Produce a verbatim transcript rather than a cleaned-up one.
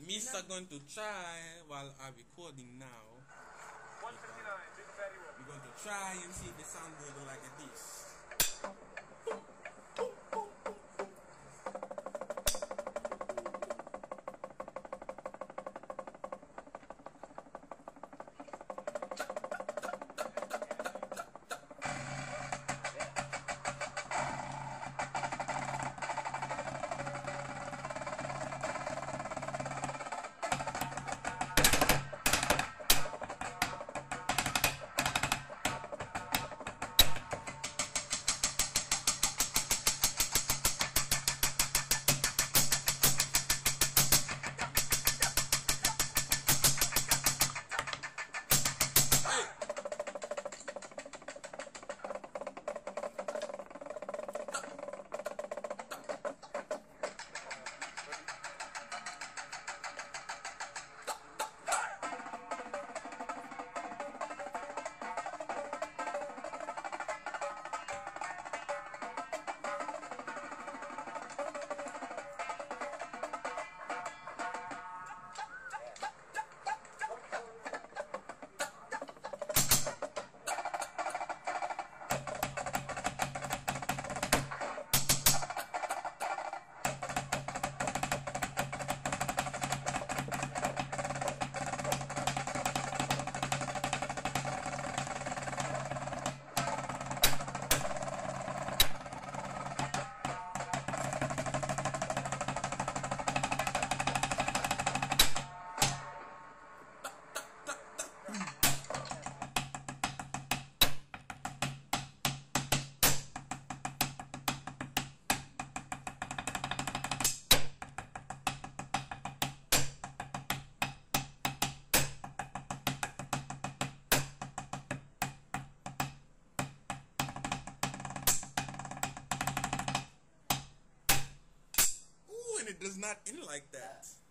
Mister going to try while I'm recording now. one fifty-nine, big fatty one. We're going to try and see if the sound will go like this. It does not end like that.